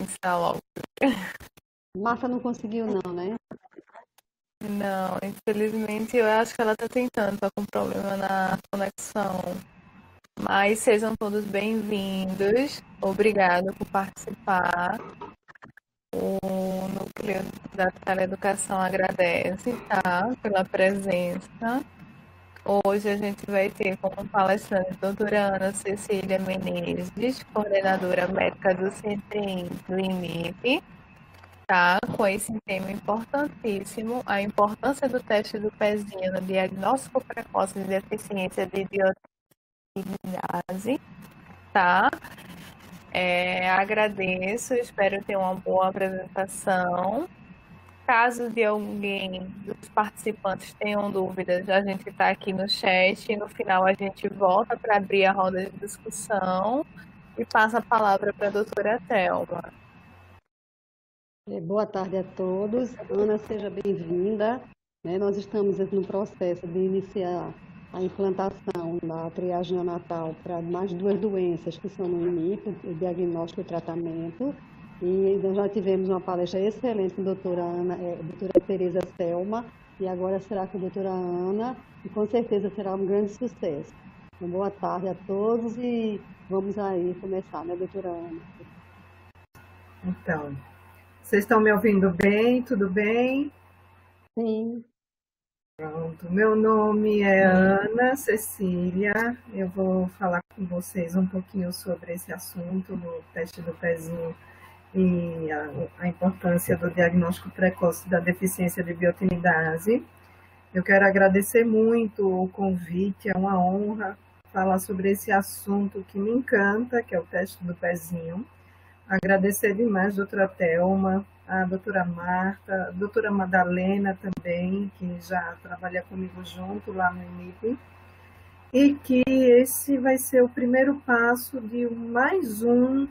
começar logo. Marta não conseguiu não, né? Não, infelizmente eu acho que ela está tentando, está com problema na conexão. Mas sejam todos bem-vindos. Obrigada por participar. O Núcleo da Teleeducação agradece, tá? Pela presença. Hoje a gente vai ter como palestrante a doutora Ana Cecília Menezes, coordenadora médica do CETRIM do INIP, tá? Com esse tema importantíssimo, a importância do teste do pezinho no diagnóstico precoce de deficiência de biotininase, tá? Agradeço, espero ter uma boa apresentação. Caso de alguém dos participantes tenham dúvidas, a gente está aqui no chat e no final a gente volta para abrir a roda de discussão e passa a palavra para a doutora Thelma. Boa tarde a todos. Ana, seja bem-vinda. Nós estamos no processo de iniciar a implantação da triagem neonatal para mais duas doenças que são no INIP, o diagnóstico e o tratamento. E nós já tivemos uma palestra excelente com a doutora Tereza Selma, e agora será com a doutora Ana, e com certeza será um grande sucesso. Então, boa tarde a todos e vamos aí começar, né, doutora Ana? Então, vocês estão me ouvindo bem? Tudo bem? Sim. Pronto. Meu nome é Ana Cecília. Eu vou falar com vocês um pouquinho sobre esse assunto do teste do pezinho e a importância do diagnóstico precoce da deficiência de biotinidase. Eu quero agradecer muito o convite, é uma honra falar sobre esse assunto que me encanta, que é o teste do pezinho. Agradecer demais a doutora Thelma, a doutora Marta, a doutora Madalena também, que já trabalha comigo junto lá no INIP, e que esse vai ser o primeiro passo de mais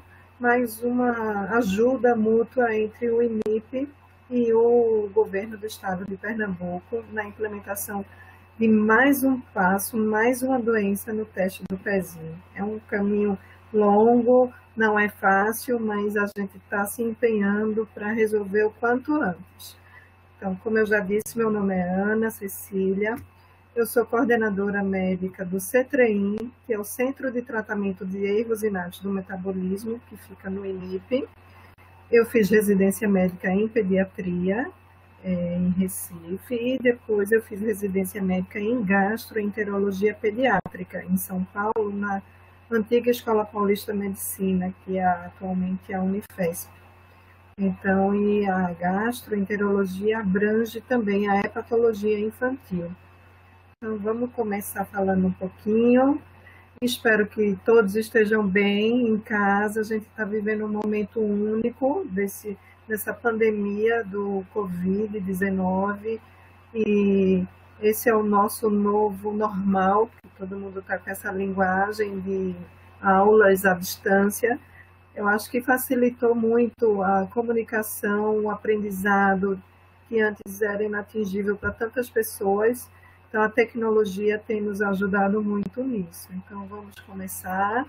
uma ajuda mútua entre o INIP e o governo do estado de Pernambuco na implementação de mais um passo, mais uma doença no teste do pezinho. É um caminho longo, não é fácil, mas a gente está se empenhando para resolver o quanto antes. Então, como eu já disse, meu nome é Ana Cecília, eu sou coordenadora médica do CETREIM, que é o Centro de Tratamento de Erros Inatos do Metabolismo, que fica no INIP. Eu fiz residência médica em pediatria, em Recife, e depois eu fiz residência médica em gastroenterologia pediátrica, em São Paulo, na antiga Escola Paulista de Medicina, que é atualmente a Unifesp. Então, e a gastroenterologia abrange também a hepatologia infantil. Então, vamos começar falando um pouquinho. Espero que todos estejam bem em casa. A gente está vivendo um momento único dessa pandemia do Covid-19 e esse é o nosso novo normal, que todo mundo está com essa linguagem de aulas à distância. Eu acho que facilitou muito a comunicação, o aprendizado, que antes era inatingível para tantas pessoas. Então, a tecnologia tem nos ajudado muito nisso. Então, vamos começar.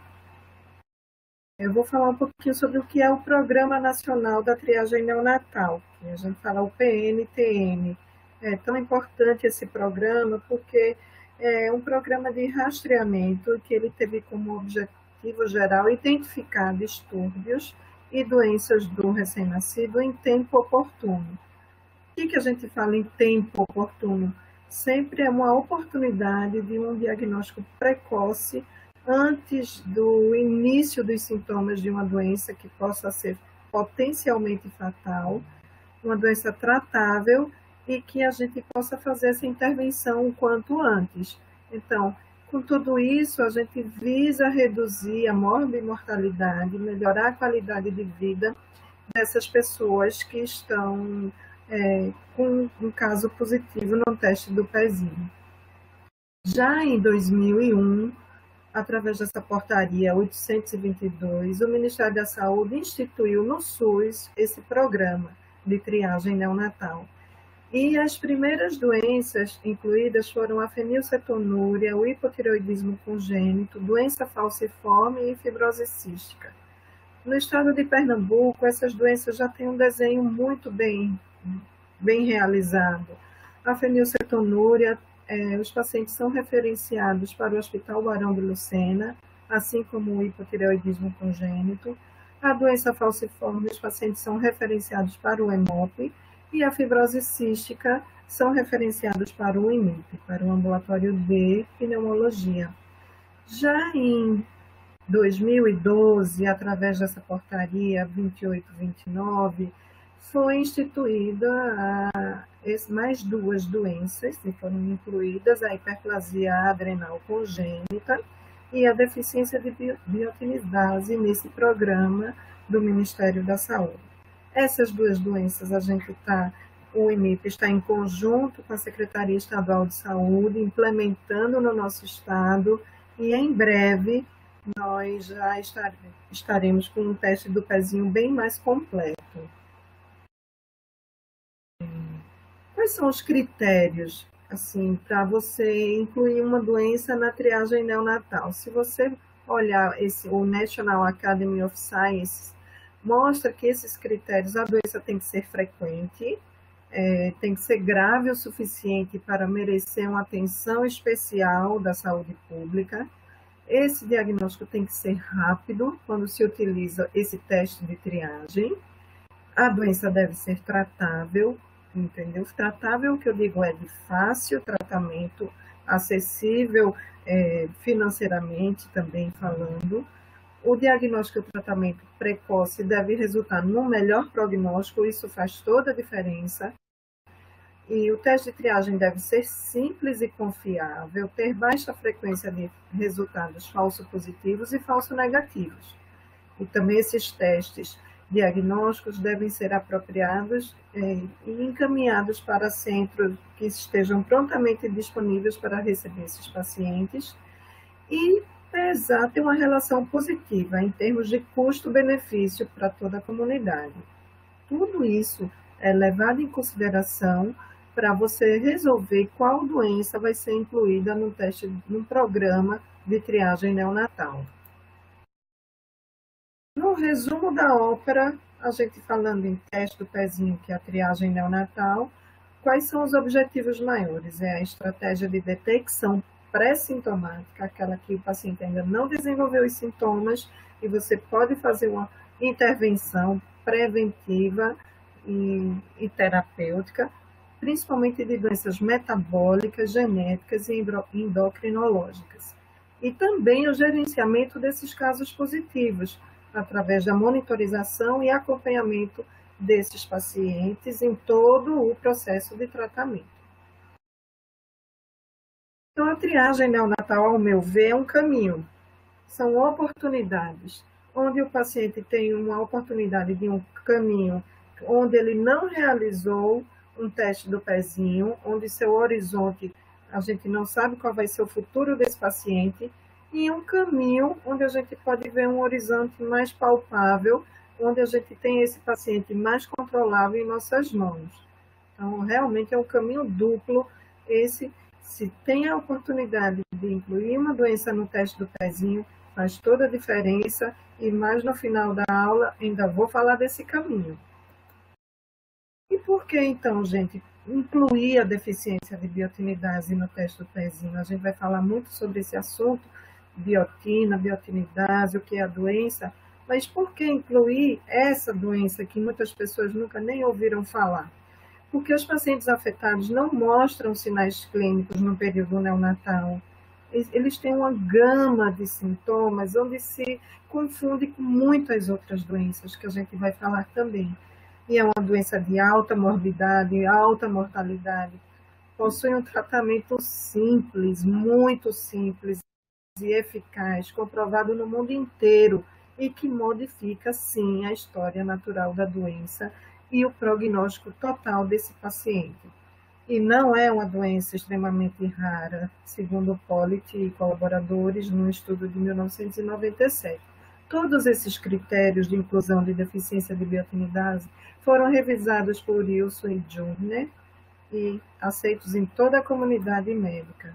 Eu vou falar um pouquinho sobre o que é o Programa Nacional da Triagem Neonatal, que a gente fala o PNTN. É tão importante esse programa porque é um programa de rastreamento que ele teve como objetivo geral identificar distúrbios e doenças do recém-nascido em tempo oportuno. O que a gente fala em tempo oportuno? Sempre é uma oportunidade de um diagnóstico precoce antes do início dos sintomas de uma doença que possa ser potencialmente fatal, uma doença tratável e que a gente possa fazer essa intervenção o quanto antes. Então, com tudo isso, a gente visa reduzir a morbimortalidade, melhorar a qualidade de vida dessas pessoas que estão com um caso positivo no teste do pezinho. Já em 2001, através dessa portaria 822, o Ministério da Saúde instituiu no SUS esse programa de triagem neonatal. E as primeiras doenças incluídas foram a fenilcetonúria, o hipotireoidismo congênito, doença falciforme e fibrose cística. No estado de Pernambuco, essas doenças já têm um desenho muito bem realizado. A fenilcetonúria, os pacientes são referenciados para o Hospital Barão de Lucena, assim como o hipotireoidismo congênito. A doença falciforme, os pacientes são referenciados para o EMOP, e a fibrose cística são referenciados para o IMIP, para o ambulatório de pneumologia. Já em 2012, através dessa portaria 2829, foi instituída mais duas doenças que foram incluídas, a hiperplasia adrenal congênita e a deficiência de biotinidase nesse programa do Ministério da Saúde. Essas duas doenças o IMIP está em conjunto com a Secretaria Estadual de Saúde, implementando no nosso estado, e em breve nós já estaremos com um teste do pezinho bem mais completo. Quais são os critérios, assim, para você incluir uma doença na triagem neonatal? Se você olhar o National Academy of Sciences, mostra que esses critérios, a doença tem que ser frequente, tem que ser grave o suficiente para merecer uma atenção especial da saúde pública. Esse diagnóstico tem que ser rápido quando se utiliza esse teste de triagem. A doença deve ser tratável, entendeu? Tratável, que eu digo, é de fácil tratamento, acessível financeiramente também falando. O diagnóstico e o tratamento precoce deve resultar num melhor prognóstico, isso faz toda a diferença. E o teste de triagem deve ser simples e confiável, ter baixa frequência de resultados falso-positivos e falso-negativos. E também esses testes diagnósticos devem ser apropriados e encaminhados para centros que estejam prontamente disponíveis para receber esses pacientes e ter uma relação positiva em termos de custo-benefício para toda a comunidade. Tudo isso é levado em consideração para você resolver qual doença vai ser incluída no programa de triagem neonatal. No resumo da ópera, a gente falando em teste do pezinho, que é a triagem neonatal, quais são os objetivos maiores? É a estratégia de detecção pré-sintomática, aquela que o paciente ainda não desenvolveu os sintomas, e você pode fazer uma intervenção preventiva e terapêutica, principalmente de doenças metabólicas, genéticas e endocrinológicas. E também o gerenciamento desses casos positivos, através da monitorização e acompanhamento desses pacientes em todo o processo de tratamento. Então, a triagem neonatal, ao meu ver, é um caminho. São oportunidades, onde o paciente tem uma oportunidade de um caminho onde ele não realizou um teste do pezinho, onde seu horizonte, a gente não sabe qual vai ser o futuro desse paciente, e um caminho onde a gente pode ver um horizonte mais palpável, onde a gente tem esse paciente mais controlável em nossas mãos. Então, realmente é um caminho duplo. Se tem a oportunidade de incluir uma doença no teste do pezinho, faz toda a diferença, e mais no final da aula ainda vou falar desse caminho. E por que, então, gente, incluir a deficiência de biotinidase no teste do pezinho? A gente vai falar muito sobre esse assunto, biotinidase, o que é a doença, mas por que incluir essa doença que muitas pessoas nunca nem ouviram falar? Porque os pacientes afetados não mostram sinais clínicos no período neonatal. Eles têm uma gama de sintomas onde se confunde com muitas outras doenças que a gente vai falar também. E é uma doença de alta morbidade, alta mortalidade. Possui um tratamento simples, muito simples e eficaz, comprovado no mundo inteiro, e que modifica, sim, a história natural da doença e o prognóstico total desse paciente. E não é uma doença extremamente rara, segundo Pollitt e colaboradores, num estudo de 1997. Todos esses critérios de inclusão de deficiência de biotinidase foram revisados por Wilson e Jurner e aceitos em toda a comunidade médica.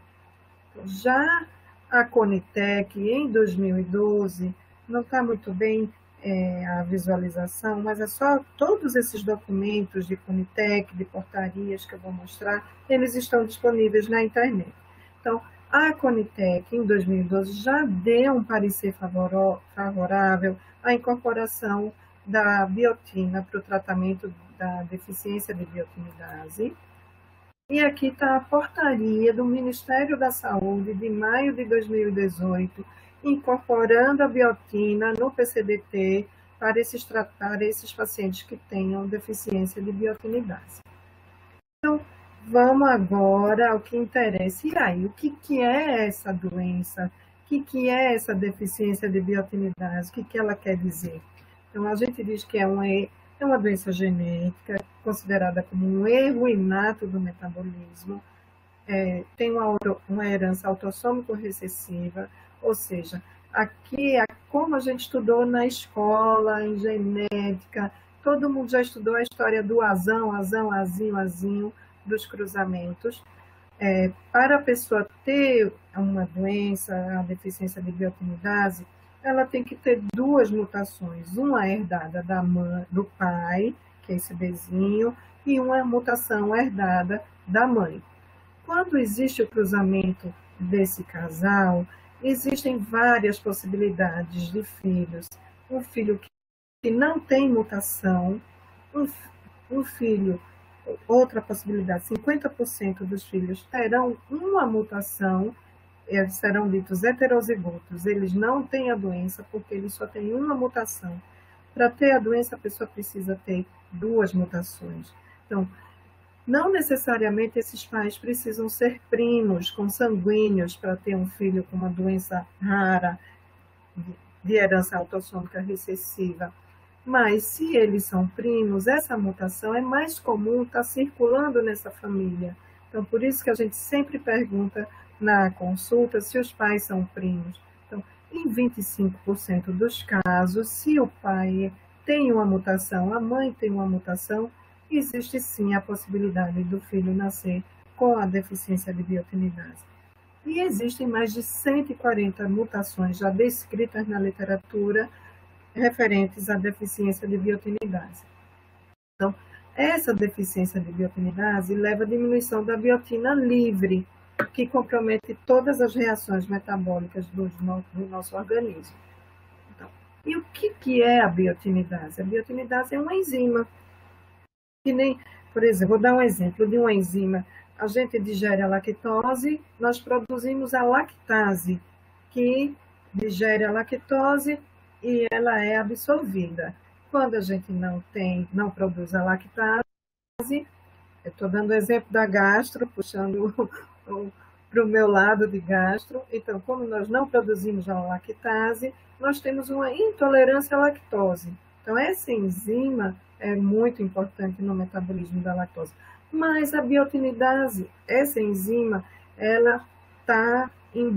Já a Conitec, em 2012, não está muito bem a visualização, mas é só todos esses documentos de Conitec, de portarias que eu vou mostrar, eles estão disponíveis na internet. Então, a Conitec, em 2012, já deu um parecer favorável à incorporação da biotina para o tratamento da deficiência de biotinidase. E aqui está a portaria do Ministério da Saúde de maio de 2018, incorporando a biotina no PCDT para esses pacientes que tenham deficiência de biotinidase. Então, vamos agora ao que interessa. E aí, o que é essa doença? O que é essa deficiência de biotinidase? O que ela quer dizer? Então, a gente diz que é uma doença genética, considerada como um erro inato do metabolismo, tem uma herança autossômico-recessiva, ou seja, aqui é como a gente estudou na escola, em genética, todo mundo já estudou a história do azão, azinho, dos cruzamentos. Para a pessoa ter uma doença, a deficiência de biotinidase, ela tem que ter duas mutações, uma herdada do pai, que é esse bezinho, e uma mutação herdada da mãe. Quando existe o cruzamento desse casal, existem várias possibilidades de filhos. Um filho que não tem mutação, um filho, outra possibilidade, 50% dos filhos terão uma mutação, serão ditos heterozigotos, eles não têm a doença porque eles só têm uma mutação. Para ter a doença, a pessoa precisa ter duas mutações. Então, não necessariamente esses pais precisam ser primos, consanguíneos, para ter um filho com uma doença rara, de herança autossômica recessiva. Mas, se eles são primos, essa mutação é mais comum estar circulando nessa família. Então, por isso que a gente sempre pergunta na consulta se os pais são primos. Então, em 25% dos casos, se o pai tem uma mutação, a mãe tem uma mutação, existe sim a possibilidade do filho nascer com a deficiência de biotinidase. E existem mais de 140 mutações já descritas na literatura referentes à deficiência de biotinidase. Então, essa deficiência de biotinidase leva à diminuição da biotina livre, que compromete todas as reações metabólicas do nosso organismo. Então, e o que é a biotinidase? A biotinidase é uma enzima. Que nem, por exemplo, vou dar um exemplo de uma enzima. A gente digere a lactose, nós produzimos a lactase, que digere a lactose e ela é absorvida. Quando a gente não produz a lactase, eu estou dando o exemplo da gastro, puxando para o meu lado de gastro. Então, como nós não produzimos a lactase, nós temos uma intolerância à lactose. Então, essa enzima é muito importante no metabolismo da lactose. Mas a biotinidase, essa enzima, ela está em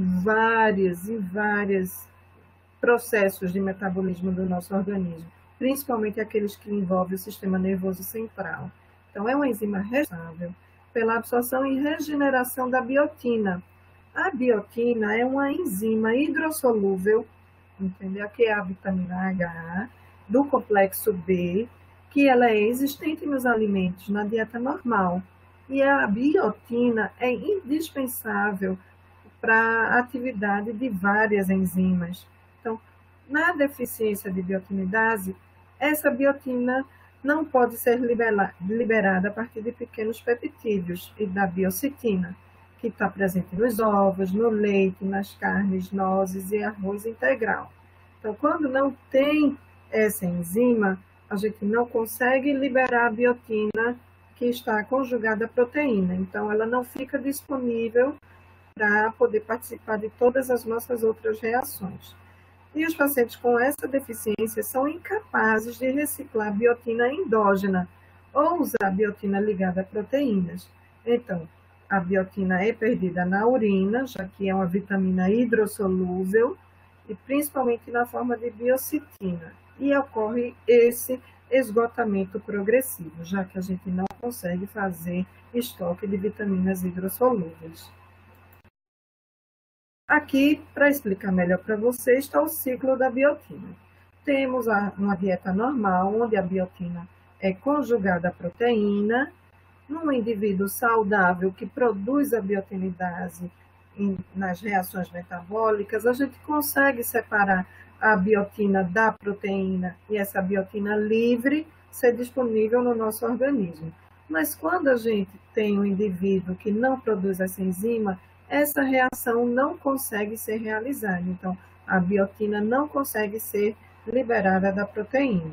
vários processos de metabolismo do nosso organismo, principalmente aqueles que envolvem o sistema nervoso central. Então, é uma enzima responsável pela absorção e regeneração da biotina. A biotina é uma enzima hidrossolúvel, entendeu? Que é a vitamina H, do complexo B, que ela é existente nos alimentos, na dieta normal. E a biotina é indispensável para a atividade de várias enzimas. Então, na deficiência de biotinidase, essa biotina não pode ser liberada a partir de pequenos peptídeos e da biocitina, que está presente nos ovos, no leite, nas carnes, nozes e arroz integral. Então, quando não tem essa enzima, a gente não consegue liberar a biotina que está conjugada à proteína. Então, ela não fica disponível para poder participar de todas as nossas outras reações. E os pacientes com essa deficiência são incapazes de reciclar biotina endógena ou usar biotina ligada a proteínas. Então, a biotina é perdida na urina, já que é uma vitamina hidrossolúvel, e principalmente na forma de biocitina. E ocorre esse esgotamento progressivo, já que a gente não consegue fazer estoque de vitaminas hidrossolúveis. Aqui, para explicar melhor para vocês, está o ciclo da biotina. temos uma dieta normal, onde a biotina é conjugada à proteína, num indivíduo saudável que produz a biotinidase nas reações metabólicas, a gente consegue separar a biotina da proteína e essa biotina livre ser disponível no nosso organismo. Mas quando a gente tem um indivíduo que não produz essa enzima, essa reação não consegue ser realizada. Então, a biotina não consegue ser liberada da proteína.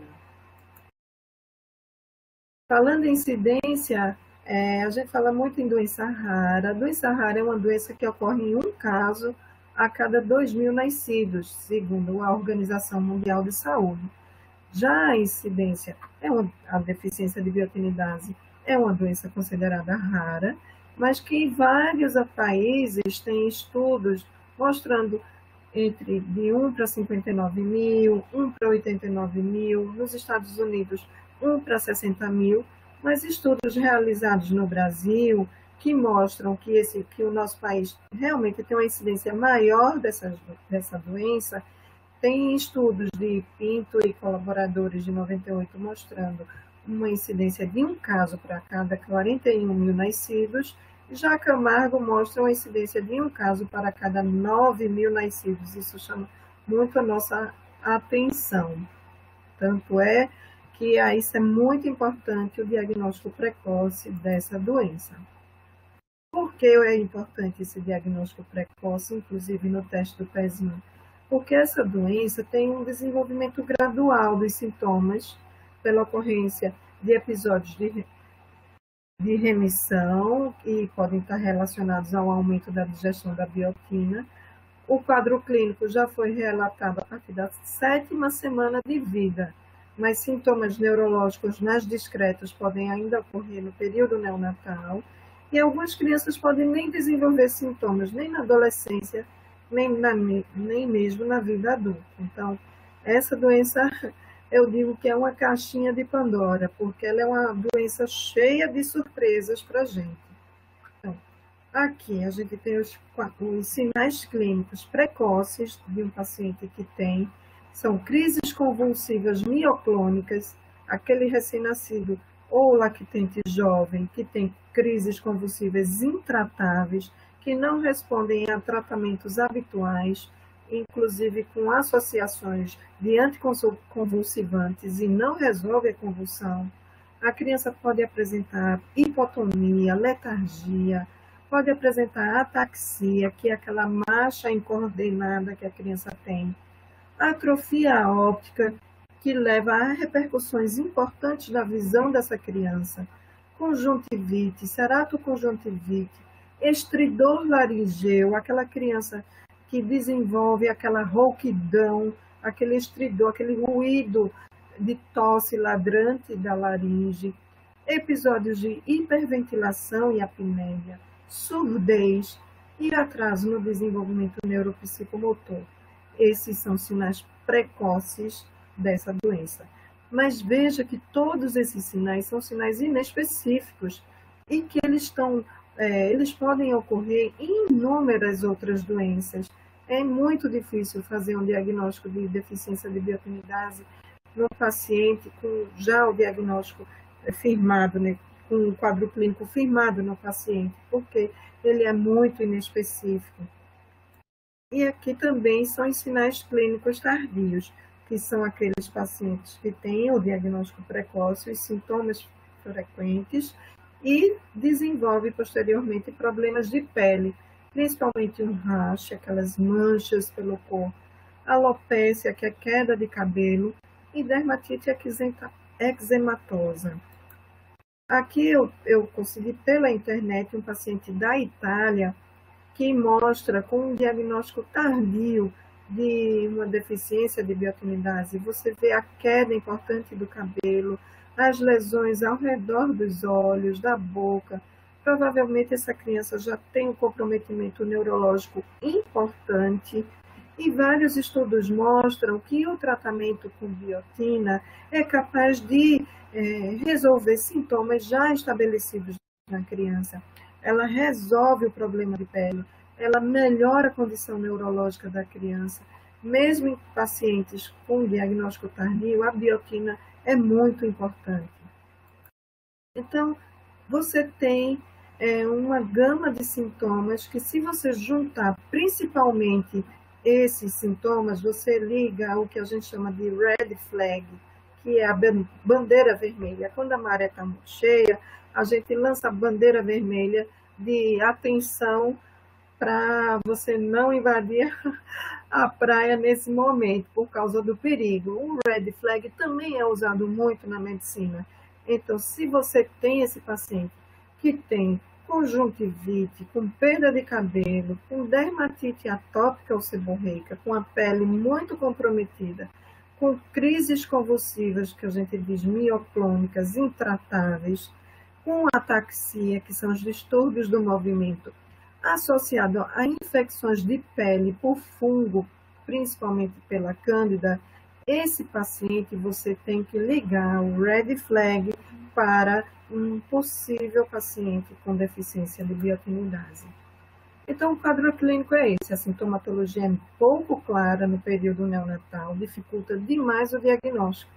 Falando em incidência, a gente fala muito em doença rara. A doença rara é uma doença que ocorre em um caso a cada 2.000 nascidos, segundo a Organização Mundial de Saúde. Já a incidência, a deficiência de biotinidase, é uma doença considerada rara, mas que em vários países tem estudos mostrando de 1 para 59 mil, 1 para 89 mil, nos Estados Unidos 1 para 60 mil, mas estudos realizados no Brasil que mostram que o nosso país realmente tem uma incidência maior dessa doença. Tem estudos de Pinto e colaboradores de 98 mostrando uma incidência de um caso para cada 41 mil nascidos. Já Camargo mostra uma incidência de um caso para cada 9 mil nascidos. Isso chama muito a nossa atenção. Tanto é que isso é muito importante, o diagnóstico precoce dessa doença. Por que é importante esse diagnóstico precoce, inclusive no teste do pezinho? Porque essa doença tem um desenvolvimento gradual dos sintomas pela ocorrência de episódios de remissão, que podem estar relacionados ao aumento da digestão da biotina. O quadro clínico já foi relatado a partir da 7ª semana de vida, mas sintomas neurológicos mais discretos podem ainda ocorrer no período neonatal, e algumas crianças podem nem desenvolver sintomas, nem na adolescência, nem mesmo na vida adulta. Então, essa doença, eu digo que é uma caixinha de Pandora, porque ela é uma doença cheia de surpresas para a gente. Então, aqui a gente tem os sinais clínicos precoces de um paciente que são crises convulsivas mioclônicas, aquele recém-nascido ou lactente jovem que tem crises convulsivas intratáveis, que não respondem a tratamentos habituais, inclusive com associações de anticonvulsivantes e não resolve a convulsão. A criança pode apresentar hipotonia, letargia, pode apresentar ataxia, que é aquela marcha incoordenada que a criança tem, atrofia óptica, que leva a repercussões importantes na visão dessa criança, conjuntivite, ceratoconjuntivite, estridor laringeu, aquela criança que desenvolve aquela rouquidão, aquele estridor, aquele ruído de tosse ladrante da laringe, episódios de hiperventilação e apneia, surdez e atraso no desenvolvimento neuropsicomotor. Esses são sinais precoces dessa doença. Mas veja que todos esses sinais são sinais inespecíficos e que eles podem ocorrer em inúmeras outras doenças. É muito difícil fazer um diagnóstico de deficiência de biotinidase no paciente com já o diagnóstico firmado, né, com o quadro clínico firmado no paciente, porque ele é muito inespecífico. E aqui também são os sinais clínicos tardios, que são aqueles pacientes que têm o diagnóstico precoce, os sintomas frequentes e desenvolvem posteriormente problemas de pele, principalmente um rash, aquelas manchas pelo corpo, alopécia, que é queda de cabelo, e dermatite eczematosa. Aqui eu consegui pela internet um paciente da Itália que mostra com um diagnóstico tardio de uma deficiência de biotinidase. Você vê a queda importante do cabelo, as lesões ao redor dos olhos, da boca. Provavelmente essa criança já tem um comprometimento neurológico importante e vários estudos mostram que o tratamento com biotina é capaz de resolver sintomas já estabelecidos na criança. Ela resolve o problema de pele, ela melhora a condição neurológica da criança, mesmo em pacientes com diagnóstico tardio, a biotina é muito importante. Então, você tem uma gama de sintomas que, se você juntar principalmente esses sintomas, você liga ao que a gente chama de red flag, que é a bandeira vermelha. Quando a maré está muito cheia, a gente lança a bandeira vermelha de atenção para você não invadir a praia nesse momento, por causa do perigo. O red flag também é usado muito na medicina. Então, se você tem esse paciente que tem conjuntivite, com perda de cabelo, com dermatite atópica ou seborreica, com a pele muito comprometida, com crises convulsivas, que a gente diz mioclônicas, intratáveis, com ataxia, que são os distúrbios do movimento, associado a infecções de pele por fungo, principalmente pela cândida, esse paciente você tem que ligar o red flag para um possível paciente com deficiência de biotinidase. Então, o quadro clínico é esse. A sintomatologia é pouco clara no período neonatal, dificulta demais o diagnóstico,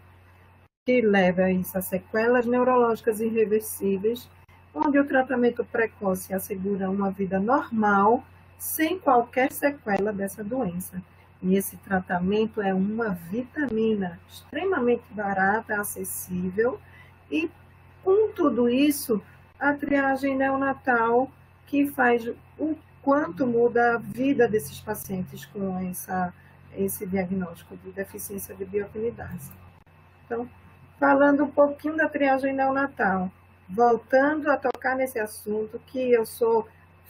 que leva a isso a sequelas neurológicas irreversíveis, onde o tratamento precoce assegura uma vida normal, sem qualquer sequela dessa doença. E esse tratamento é uma vitamina extremamente barata, acessível, e com tudo isso, a triagem neonatal, que faz o quanto muda a vida desses pacientes com esse diagnóstico de deficiência de biotinidase. Então, falando um pouquinho da triagem neonatal, voltando a tocar nesse assunto, que eu sou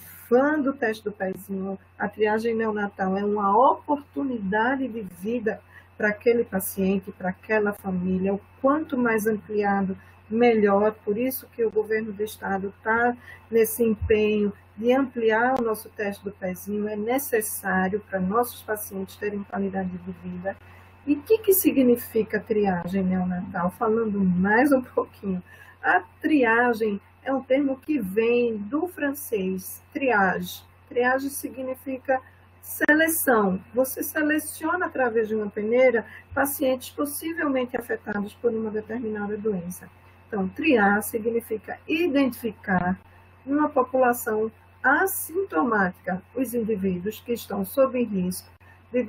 fã do teste do pezinho, a triagem neonatal é uma oportunidade de vida para aquele paciente, para aquela família, o quanto mais ampliado, melhor. Por isso que o governo do estado está nesse empenho de ampliar o nosso teste do pezinho, é necessário para nossos pacientes terem qualidade de vida. E o que significa triagem neonatal? Falando mais um pouquinho, a triagem é um termo que vem do francês, triage. Triage significa seleção. Você seleciona através de uma peneira pacientes possivelmente afetados por uma determinada doença. Então, triar significa identificar uma população assintomática, os indivíduos que estão sob risco de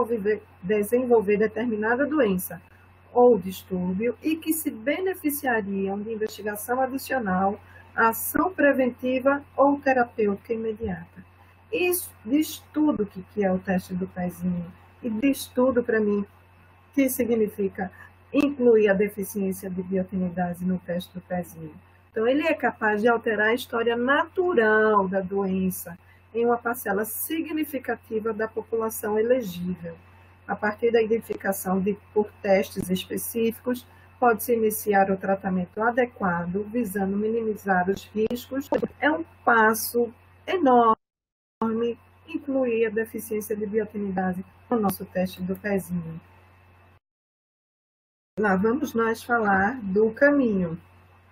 desenvolver determinada doença ou distúrbio e que se beneficiariam de investigação adicional, ação preventiva ou terapêutica imediata. Isso diz tudo o que é o teste do pezinho e diz tudo para mim que significa incluir a deficiência de biotinidase no teste do pezinho. Então, ele é capaz de alterar a história natural da doença em uma parcela significativa da população elegível. A partir da identificação por testes específicos, pode-se iniciar o tratamento adequado, visando minimizar os riscos. É um passo enorme incluir a deficiência de biotinidase no nosso teste do pezinho. Lá vamos nós falar do caminho.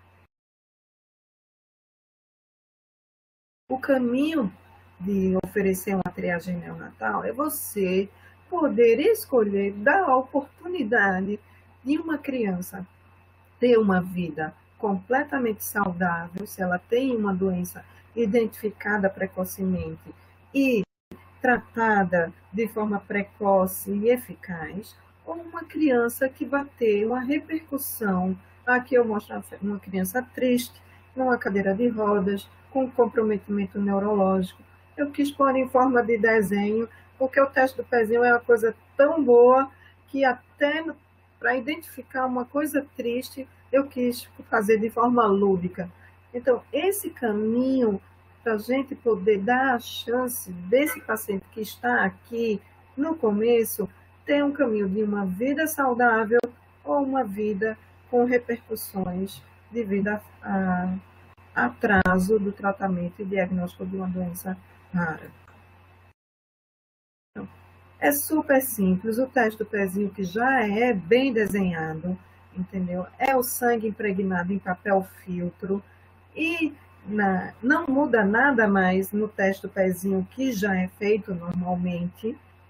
O caminho de oferecer uma triagem neonatal é você poder escolher, dar a oportunidade de uma criança ter uma vida completamente saudável, se ela tem uma doença identificada precocemente e tratada de forma precoce e eficaz, ou uma criança que vai ter uma repercussão. Aqui eu mostro uma criança triste, numa cadeira de rodas, com comprometimento neurológico. Eu quis pôr em forma de desenho, porque o teste do pezinho é uma coisa tão boa que até para identificar uma coisa triste, eu quis fazer de forma lúdica. Então, esse caminho, para a gente poder dar a chance desse paciente que está aqui no começo, ter um caminho de uma vida saudável ou uma vida com repercussões devido a atraso do tratamento e diagnóstico de uma doença rara. Então, é super simples, o teste do pezinho que já é bem desenhado, entendeu? É o sangue impregnado em papel filtro e não muda nada mais no teste do pezinho que já é feito normalmente,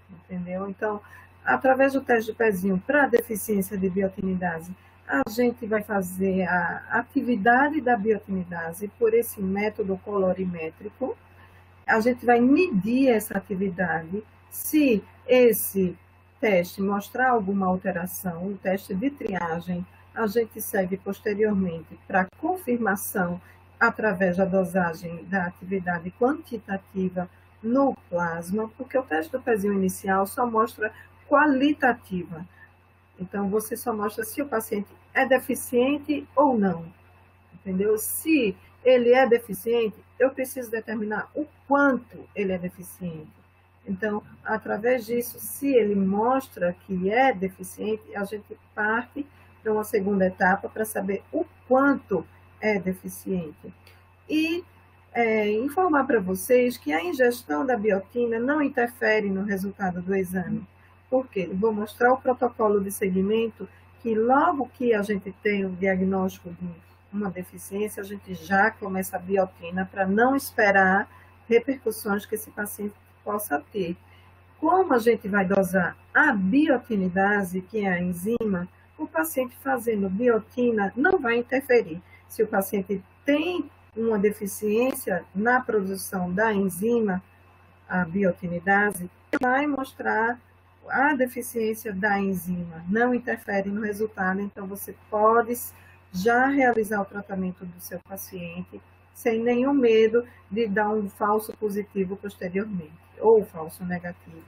entendeu? Então, através do teste do pezinho para deficiência de biotinidase, a gente vai fazer a atividade da biotinidase por esse método colorimétrico. A gente vai medir essa atividade. Se esse teste mostrar alguma alteração, um teste de triagem, a gente segue posteriormente para confirmação através da dosagem da atividade quantitativa no plasma, porque o teste do pezinho inicial só mostra qualitativa. Então, você só mostra se o paciente é deficiente ou não, entendeu? Se ele é deficiente, eu preciso determinar o quanto ele é deficiente. Então, através disso, se ele mostra que é deficiente, a gente parte para uma segunda etapa para saber o quanto é deficiente. E informar para vocês que a ingestão da biotina não interfere no resultado do exame. Por quê? Vou mostrar o protocolo de segmento que logo que a gente tem o diagnóstico de uma deficiência, a gente já começa a biotina para não esperar repercussões que esse paciente possa ter. Como a gente vai dosar a biotinidase, que é a enzima, o paciente fazendo biotina não vai interferir. Se o paciente tem uma deficiência na produção da enzima, a biotinidase, vai mostrar a deficiência da enzima, não interfere no resultado, então você pode já realizar o tratamento do seu paciente sem nenhum medo de dar um falso positivo posteriormente, ou falso negativo.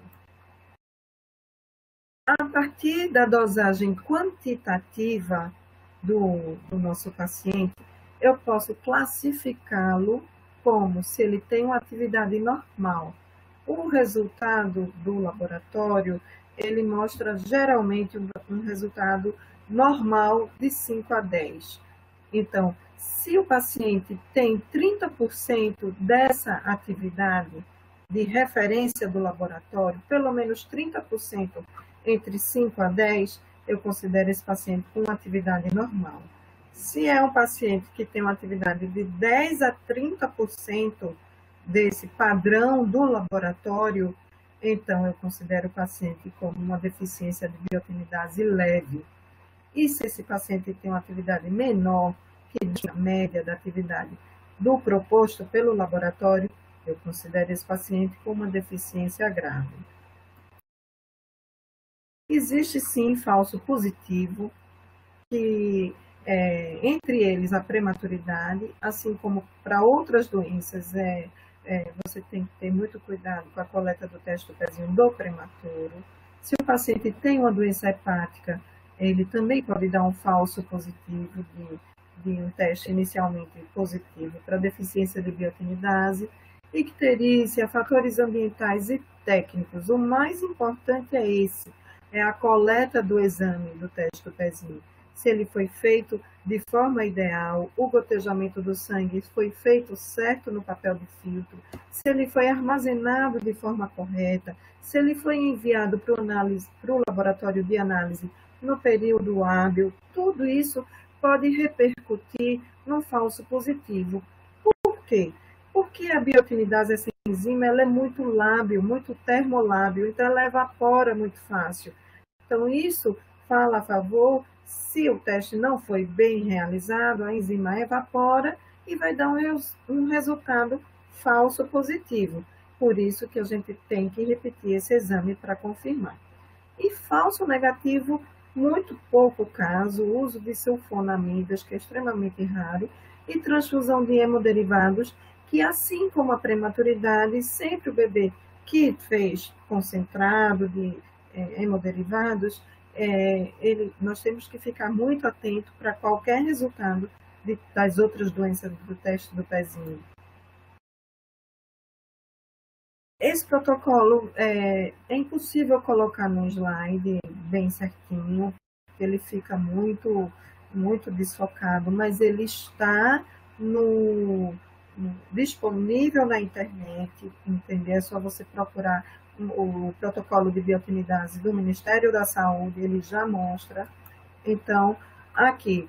A partir da dosagem quantitativa do nosso paciente, eu posso classificá-lo como se ele tem uma atividade normal. O resultado do laboratório, ele mostra geralmente um resultado normal de 5 a 10. Então, se o paciente tem 30% dessa atividade de referência do laboratório, pelo menos 30% entre 5 a 10, eu considero esse paciente com uma atividade normal. Se é um paciente que tem uma atividade de 10 a 30% desse padrão do laboratório, então eu considero o paciente como uma deficiência de biotinidase leve. E se esse paciente tem uma atividade menor que a média da atividade do proposto pelo laboratório, eu considero esse paciente como uma deficiência grave. Existe sim falso positivo, que entre eles a prematuridade, assim como para outras doenças, você tem que ter muito cuidado com a coleta do teste do pezinho do prematuro. Se o paciente tem uma doença hepática, ele também pode dar um falso positivo de um teste inicialmente positivo para deficiência de biotinidase. Icterícia, fatores ambientais e técnicos. O mais importante é esse, é a coleta do exame do teste do pezinho. Se ele foi feito de forma ideal, o gotejamento do sangue foi feito certo no papel de filtro, se ele foi armazenado de forma correta, se ele foi enviado para o laboratório de análise no período hábil, tudo isso pode repercutir no falso positivo. Por quê? Porque a biotinidase, essa enzima, ela é muito lábil, muito termolábil, então ela evapora muito fácil. Então isso fala a favor. Se o teste não foi bem realizado, a enzima evapora e vai dar um resultado falso positivo. Por isso que a gente tem que repetir esse exame para confirmar. E falso negativo, muito pouco caso, uso de sulfonamidas, que é extremamente raro, e transfusão de hemoderivados, que assim como a prematuridade, sempre o bebê que fez concentrado de hemoderivados, nós temos que ficar muito atento para qualquer resultado das outras doenças do teste do pezinho. Esse protocolo é impossível colocar no slide bem certinho, porque ele fica muito, muito desfocado, mas ele está disponível na internet, entendeu? É só você procurar o protocolo de biotinidase do Ministério da Saúde, ele já mostra. Então, aqui,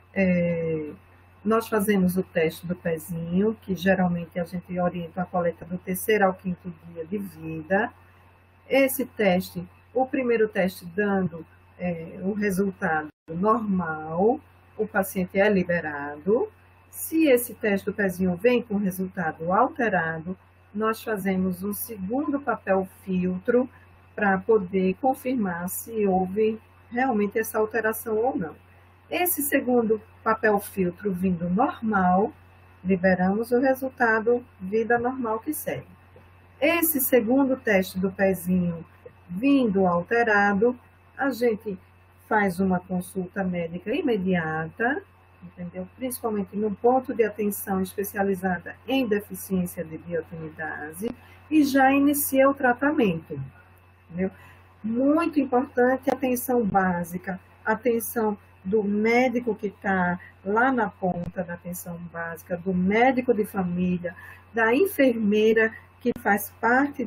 nós fazemos o teste do pezinho, que geralmente a gente orienta a coleta do 3º ao 5º dia de vida. esse teste, o primeiro teste dando o resultado normal, o paciente é liberado. Se esse teste do pezinho vem com resultado alterado, nós fazemos um segundo papel filtro para poder confirmar se houve realmente essa alteração ou não. Esse segundo papel filtro vindo normal, liberamos o resultado vida normal que segue. Esse segundo teste do pezinho vindo alterado, a gente faz uma consulta médica imediata, entendeu? Principalmente no ponto de atenção especializada em deficiência de biotinidase, e já inicia o tratamento, entendeu? Muito importante a atenção básica, atenção do médico que está lá na ponta da atenção básica, do médico de família, da enfermeira que faz parte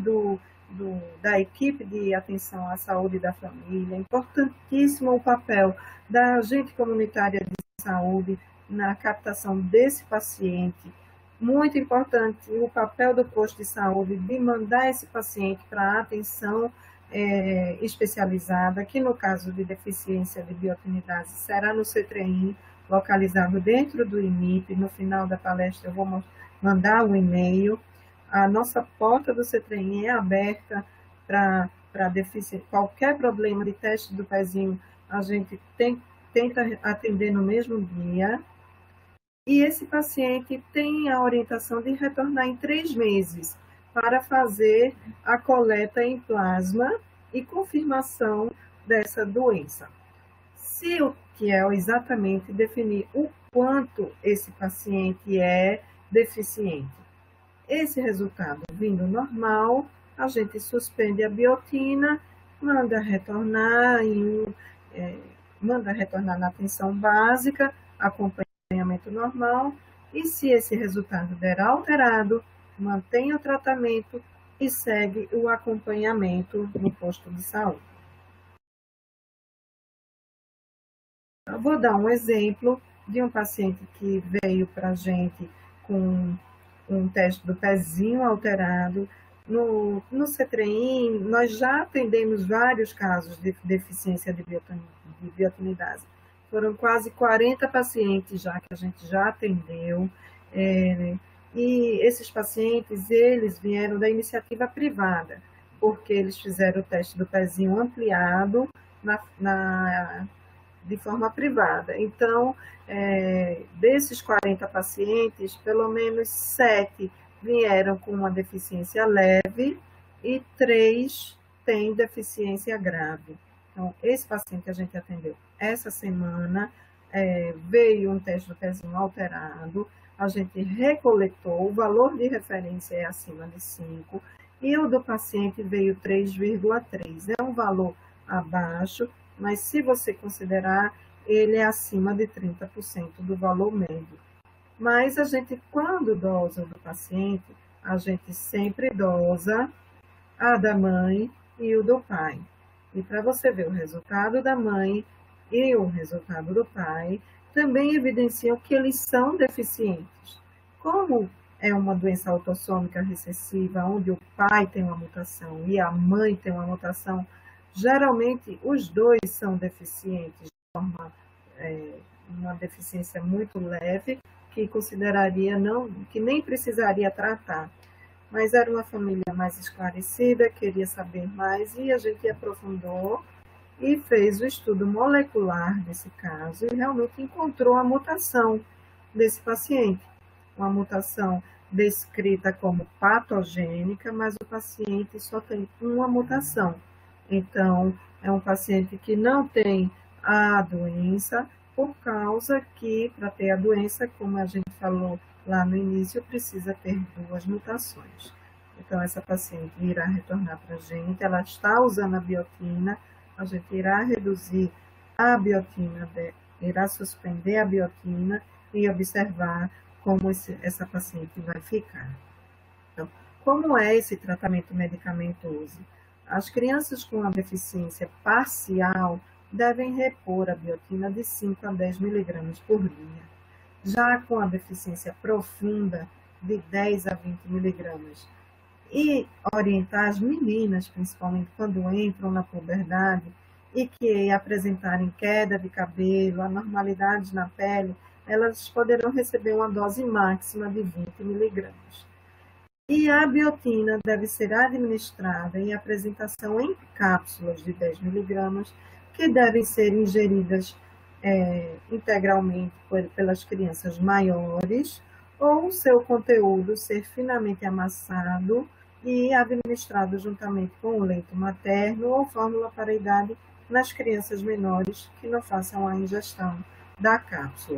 da equipe de atenção à saúde da família. Importantíssimo o papel da agente comunitária de saúde na captação desse paciente. Muito importante o papel do posto de saúde de mandar esse paciente para a atenção especializada, que no caso de deficiência de biotinidase será no CTRI, localizado dentro do IMIP. No final da palestra eu vou mandar um e-mail. A nossa porta do CTRI é aberta para qualquer problema de teste do pezinho, a gente tenta atender no mesmo dia. E esse paciente tem a orientação de retornar em 3 meses para fazer a coleta em plasma e confirmação dessa doença. Se o que é exatamente definir o quanto esse paciente é deficiente. Esse resultado vindo normal, a gente suspende a biotina, manda retornar na atenção básica, acompanhamento normal, e se esse resultado der alterado, mantém o tratamento e segue o acompanhamento no posto de saúde. Eu vou dar um exemplo de um paciente que veio para a gente com um teste do pezinho alterado. No CTRI, nós já atendemos vários casos de deficiência de biotinidase. Foram quase 40 pacientes já que a gente já atendeu. E esses pacientes, eles vieram da iniciativa privada, porque eles fizeram o teste do pezinho ampliado de forma privada. Então, desses 40 pacientes, pelo menos 7 vieram com uma deficiência leve e 3 têm deficiência grave. Então, esse paciente que a gente atendeu essa semana, veio um teste do pezinho alterado, a gente recoletou, o valor de referência é acima de 5, e o do paciente veio 3,3. É um valor abaixo, mas se você considerar, ele é acima de 30% do valor médio. Mas a gente, quando dosa do paciente, a gente sempre dosa a da mãe e o do pai. E para você ver o resultado da mãe e o resultado do pai, também evidenciam que eles são deficientes. Como é uma doença autossômica recessiva, onde o pai tem uma mutação e a mãe tem uma mutação, geralmente os dois são deficientes, de forma, uma deficiência muito leve, que consideraria que nem precisaria tratar. Mas era uma família mais esclarecida, queria saber mais, e a gente aprofundou e fez o estudo molecular desse caso e realmente encontrou a mutação desse paciente. Uma mutação descrita como patogênica, mas o paciente só tem uma mutação. Então, é um paciente que não tem a doença, por causa que, para ter a doença, como a gente falou lá no início, precisa ter 2 mutações. Então, essa paciente irá retornar para a gente, ela está usando a biotina, a gente irá reduzir a biotina, irá suspender a biotina e observar como essa paciente vai ficar. Então, como é esse tratamento medicamentoso? As crianças com a deficiência parcial devem repor a biotina de 5 a 10 miligramas por dia. Já com a deficiência profunda, de 10 a 20 miligramas. e orientar as meninas, principalmente quando entram na puberdade, e que apresentarem queda de cabelo, anormalidades na pele, elas poderão receber uma dose máxima de 20 miligramas. E a biotina deve ser administrada em apresentação em cápsulas de 10 miligramas, que devem ser ingeridas integralmente pelas crianças maiores, ou seu conteúdo ser finamente amassado e administrado juntamente com o leite materno ou fórmula para a idade nas crianças menores que não façam a ingestão da cápsula.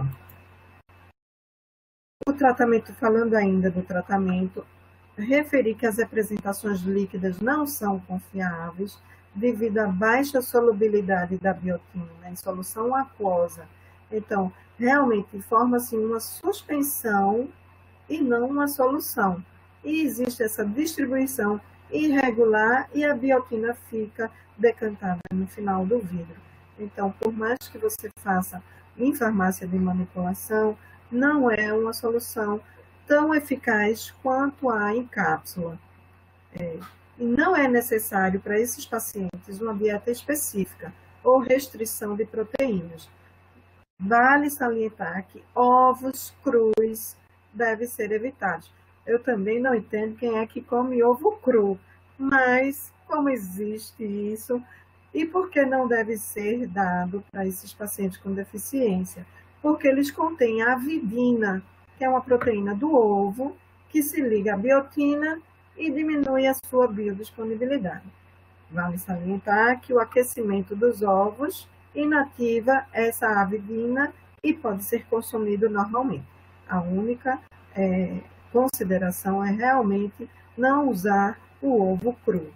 O tratamento, falando ainda do tratamento, referi que as apresentações líquidas não são confiáveis devido à baixa solubilidade da biotina em solução aquosa. Então, realmente forma-se uma suspensão e não uma solução. E existe essa distribuição irregular e a biotina fica decantada no final do vidro. Então, por mais que você faça em farmácia de manipulação, não é uma solução tão eficaz quanto a em cápsula. E não é necessário para esses pacientes uma dieta específica ou restrição de proteínas. Vale salientar que ovos crus devem ser evitados. Eu também não entendo quem é que come ovo cru, mas como existe isso, e por que não deve ser dado para esses pacientes com deficiência? Porque eles contêm a avidina, que é uma proteína do ovo, que se liga à biotina e diminui a sua biodisponibilidade. Vale salientar que o aquecimento dos ovos inativa essa avidina e pode ser consumido normalmente. A única consideração é realmente não usar o ovo cru.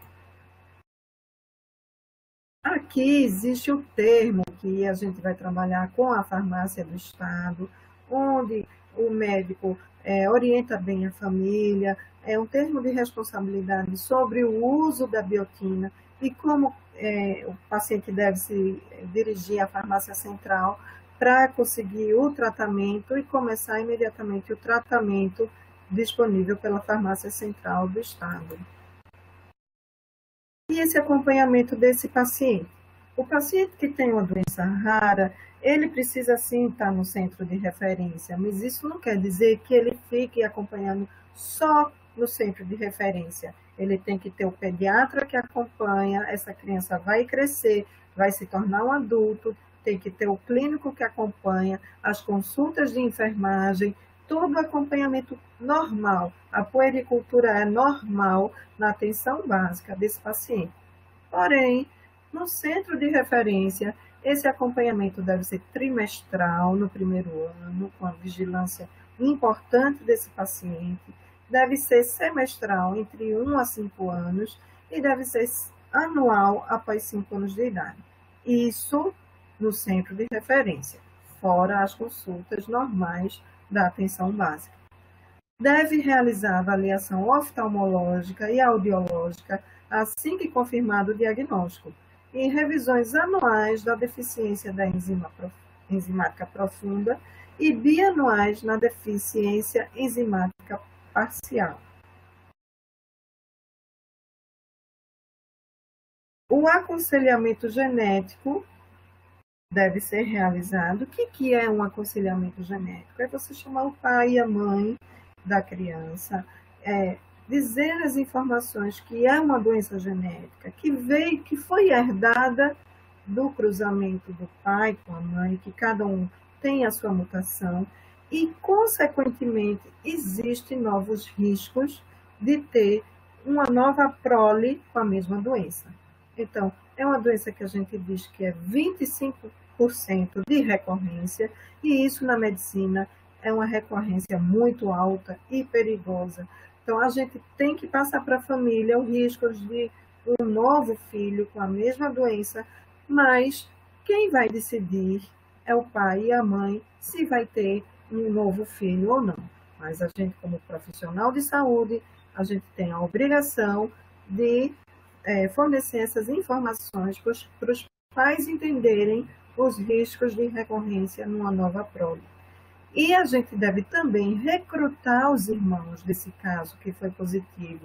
Aqui existe o termo que a gente vai trabalhar com a farmácia do estado, onde o médico orienta bem a família, é um termo de responsabilidade sobre o uso da biotina e como o paciente deve se dirigir à farmácia central para conseguir o tratamento e começar imediatamente o tratamento disponível pela farmácia central do estado. E esse acompanhamento desse paciente? O paciente que tem uma doença rara, ele precisa sim estar no centro de referência, mas isso não quer dizer que ele fique acompanhando só no centro de referência. Ele tem que ter o pediatra que acompanha, essa criança vai crescer, vai se tornar um adulto, tem que ter o clínico que acompanha, as consultas de enfermagem, todo o acompanhamento normal. A puericultura é normal na atenção básica desse paciente. Porém, no centro de referência, esse acompanhamento deve ser trimestral no primeiro ano, com a vigilância importante desse paciente, deve ser semestral entre 1 a 5 anos e deve ser anual após 5 anos de idade. Isso no centro de referência, fora as consultas normais da atenção básica. Deve realizar avaliação oftalmológica e audiológica assim que confirmado o diagnóstico, e revisões anuais da deficiência da enzimática profunda e bianuais na deficiência enzimática parcial. O aconselhamento genético deve ser realizado. O que é um aconselhamento genético? É você chamar o pai e a mãe da criança, dizer as informações que é uma doença genética, que foi herdada do cruzamento do pai com a mãe, que cada um tem a sua mutação e, consequentemente, existem novos riscos de ter uma nova prole com a mesma doença. Então, é uma doença que a gente diz que é 25% de recorrência, e isso na medicina é uma recorrência muito alta e perigosa. Então, a gente tem que passar para a família o risco de um novo filho com a mesma doença, mas quem vai decidir é o pai e a mãe se vai ter um novo filho ou não. Mas a gente, como profissional de saúde, a gente tem a obrigação de fornecer essas informações para os pais entenderem os riscos de recorrência numa nova prole. E a gente deve também recrutar os irmãos desse caso que foi positivo,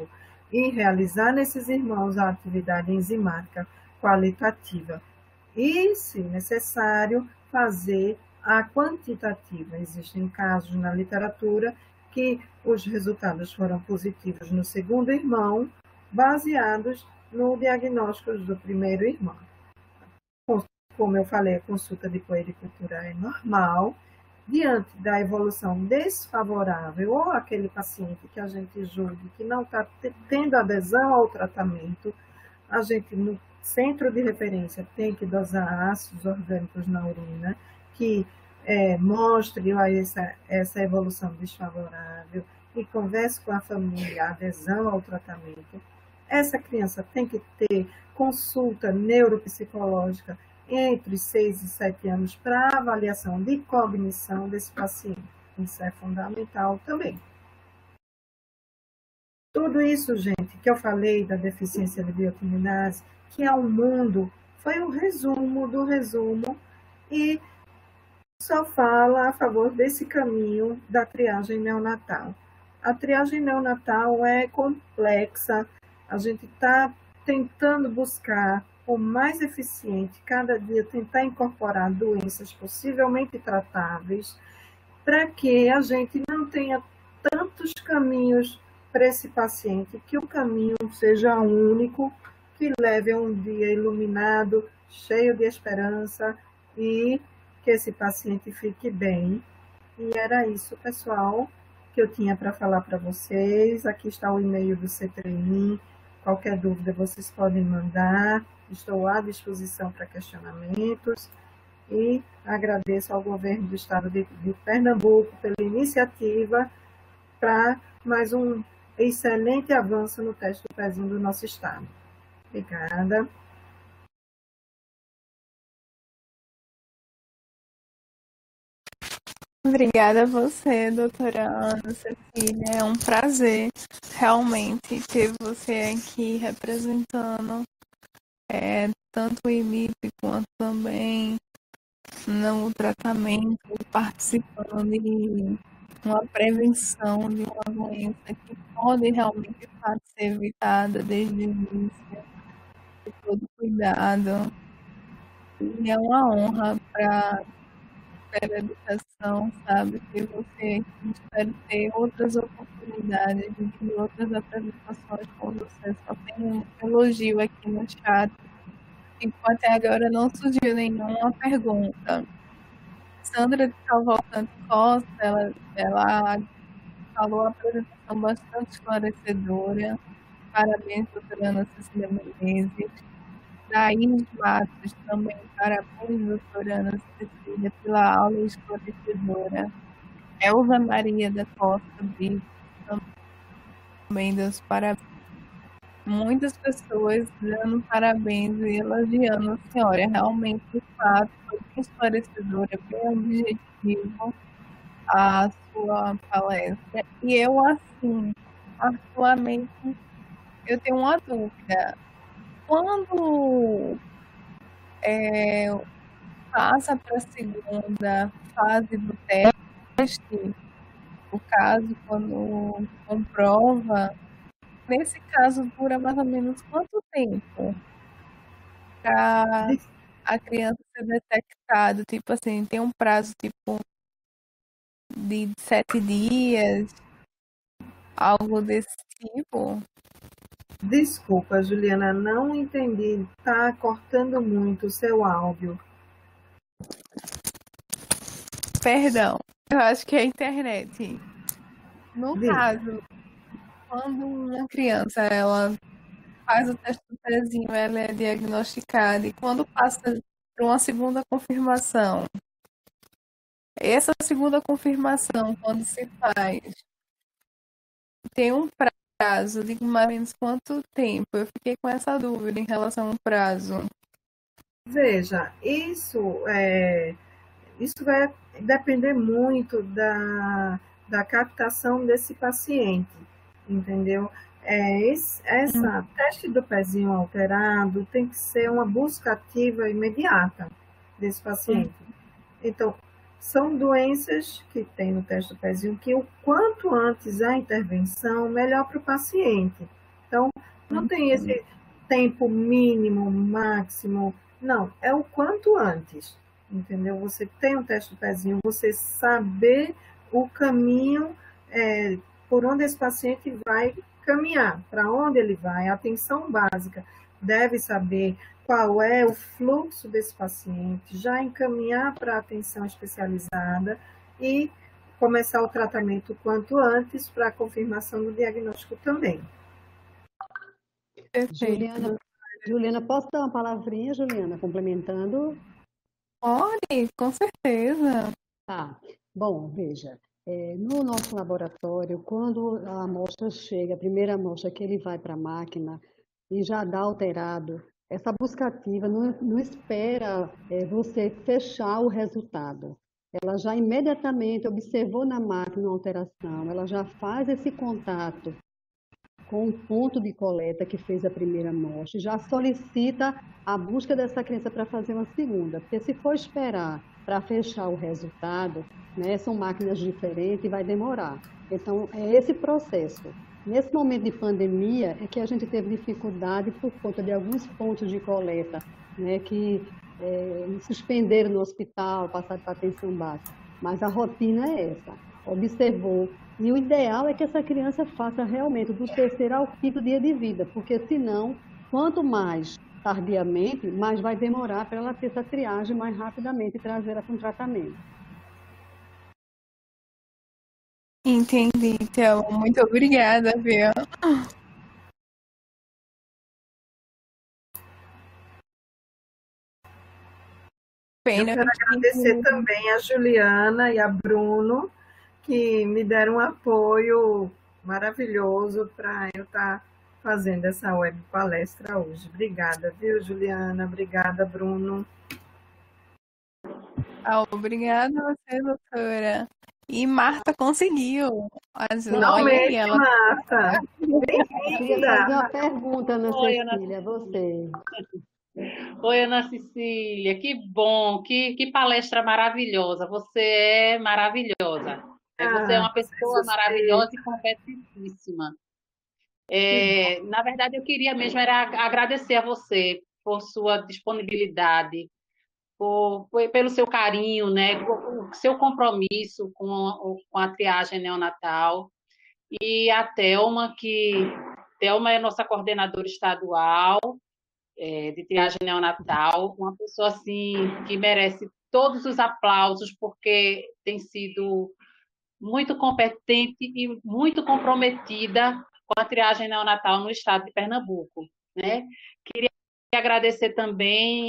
e realizar nesses irmãos a atividade enzimática qualitativa. E, se necessário, fazer a quantitativa. Existem casos na literatura que os resultados foram positivos no segundo irmão, baseados no diagnóstico do primeiro irmão. Como eu falei, a consulta de puericultura é normal. Diante da evolução desfavorável ou aquele paciente que a gente julgue que não está tendo adesão ao tratamento, a gente, no centro de referência, tem que dosar ácidos orgânicos na urina, que mostre essa evolução desfavorável e converse com a família, a adesão ao tratamento. Essa criança tem que ter consulta neuropsicológica entre 6 e 7 anos para avaliação de cognição desse paciente. Isso é fundamental também. Tudo isso, gente, que eu falei da deficiência de bioquinase, que é um mundo, foi um resumo do resumo e só fala a favor desse caminho da triagem neonatal. A triagem neonatal é complexa, a gente está tentando buscar o mais eficiente, cada dia tentar incorporar doenças possivelmente tratáveis, para que a gente não tenha tantos caminhos para esse paciente, que o caminho seja único, que leve a um dia iluminado, cheio de esperança e que esse paciente fique bem. E era isso, pessoal, que eu tinha para falar para vocês. Aqui está o e-mail do CTRI. Qualquer dúvida vocês podem mandar. Estou à disposição para questionamentos e agradeço ao governo do estado de Pernambuco pela iniciativa para mais um excelente avanço no teste do pezinho do nosso estado. Obrigada. Obrigada a você, doutora Ana Cecília. É um prazer realmente ter você aqui representando tanto o IMIP quanto também no tratamento, participando de uma prevenção de uma doença que pode realmente ser evitada desde o início, com todo cuidado. E é uma honra para a educação, sabe, ter você aqui. Espero ter outras oportunidades de outras apresentações com você. Só tem um elogio aqui no chat. Até agora não surgiu nenhuma pergunta. Sandra de Cavalcante Costa, ela falou a apresentação bastante esclarecedora. Parabéns, doutora Ana Cecília Menezes. Daís Matos, também parabéns, doutora Ana Cecília, pela aula esclarecedora. Elza Maria da Costa Brito, também Deus parabéns. Muitas pessoas dando parabéns e elogiando a senhora. Realmente, de fato, foi bem esclarecedora, bem objetivo a sua palestra. E eu, assim, particularmente, eu tenho uma dúvida. Quando passa para a segunda fase do teste, o caso, quando comprova, nesse caso, dura mais ou menos quanto tempo para a criança ser detectada? Tipo assim, tem um prazo tipo de 7 dias, algo desse tipo? Desculpa, Juliana, não entendi. Está cortando muito o seu áudio. Perdão, eu acho que é a internet. No caso, quando uma criança ela faz o teste do pezinho, ela é diagnosticada, e quando passa para uma segunda confirmação, essa segunda confirmação, quando se faz, tem um prazo de mais ou menos quanto tempo? Eu fiquei com essa dúvida em relação ao prazo. Veja, isso vai depender muito da captação desse paciente, entendeu? Essa teste do pezinho alterado tem que ser uma busca ativa imediata desse paciente. Então, são doenças que tem no teste do pezinho que o quanto antes a intervenção, melhor para o paciente. Então, Não tem esse tempo mínimo, máximo. Não, é o quanto antes. Entendeu? Você tem um teste do pezinho, você saber o caminho por onde esse paciente vai caminhar, para onde ele vai, a atenção básica. Deve saber qual é o fluxo desse paciente, já encaminhar para a atenção especializada e começar o tratamento o quanto antes para a confirmação do diagnóstico também. Juliana, Juliana, posso dar uma palavrinha, Juliana, complementando? Pode, com certeza. Tá. Bom, veja, no nosso laboratório, quando a amostra chega, a primeira amostra que ele vai para a máquina e já dá alterado, essa busca ativa não espera você fechar o resultado. Ela já imediatamente observou na máquina uma alteração, ela já faz esse contato com o ponto de coleta que fez a primeira amostra, já solicita a busca dessa criança para fazer uma segunda, porque se for esperar para fechar o resultado, né, são máquinas diferentes e vai demorar. Então, é esse processo. Nesse momento de pandemia é que a gente teve dificuldade por conta de alguns pontos de coleta, né, que suspenderam no hospital, passaram para atenção básica. Mas a rotina é essa. Observou. E o ideal é que essa criança faça realmente do terceiro ao quinto dia de vida, porque senão, quanto mais tardiamente, mais vai demorar para ela ter essa triagem mais rapidamente e trazer ela para um tratamento. Entendi, então. Muito obrigada, viu? Eu Pena quero agradecer que também a Juliana e a Bruno, que me deram um apoio maravilhoso para eu estar fazendo essa web palestra hoje. Obrigada, viu, Juliana? Obrigada, Bruno. obrigada a você, doutora. E Marta conseguiu. Olha aí, Finalmente, ela. Marta. Eu queria fazer Bem-vinda. uma pergunta, Ana Oi, Ana, Cecília, a você. Oi, Ana Cecília, que bom, que palestra maravilhosa. Você é maravilhosa. Você é Ah, uma você é pessoa maravilhosa e suspeita. competentíssima. Que bom. Na verdade, eu queria mesmo era agradecer a você por sua disponibilidade, pelo seu carinho, né, por seu compromisso com a triagem neonatal. E a Thelma é nossa coordenadora estadual de triagem neonatal, uma pessoa assim que merece todos os aplausos porque tem sido muito competente e muito comprometida com a triagem neonatal no estado de Pernambuco, né? Queria agradecer também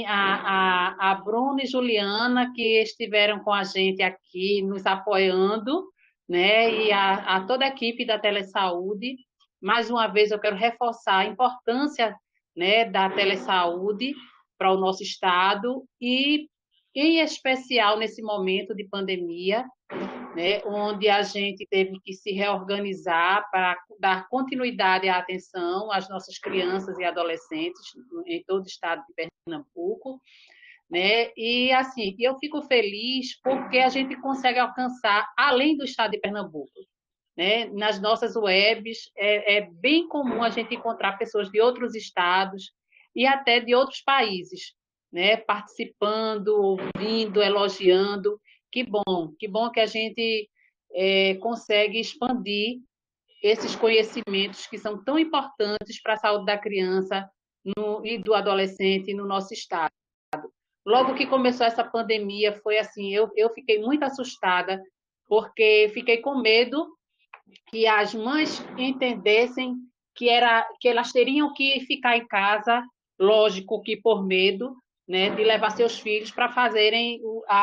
a Bruna e Juliana que estiveram com a gente aqui nos apoiando, né? E a toda a equipe da Telesaúde. Mais uma vez eu quero reforçar a importância, né, da telesaúde para o nosso estado e em especial nesse momento de pandemia, né, onde a gente teve que se reorganizar para dar continuidade à atenção às nossas crianças e adolescentes em todo o estado de Pernambuco, né? E assim, eu fico feliz porque a gente consegue alcançar além do estado de Pernambuco, né? Nas nossas webs é bem comum a gente encontrar pessoas de outros estados e até de outros países, né? Participando, ouvindo, elogiando. Que bom que a gente consegue expandir esses conhecimentos que são tão importantes para a saúde da criança e do adolescente no nosso estado. Logo que começou essa pandemia, foi assim, eu fiquei muito assustada, porque fiquei com medo que as mães entendessem que elas teriam que ficar em casa, lógico que por medo, né, de levar seus filhos para fazerem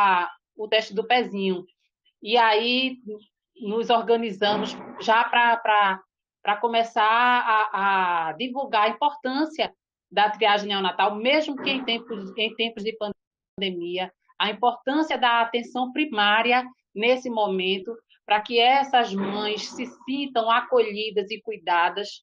o teste do pezinho. E aí nos organizamos já para começar a divulgar a importância da triagem neonatal, mesmo que em tempos de pandemia, a importância da atenção primária nesse momento, para que essas mães se sintam acolhidas e cuidadas,